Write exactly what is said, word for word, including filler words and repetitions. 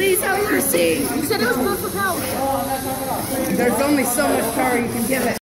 Please have mercy. You said it was good for power. There's only so much power you can give it.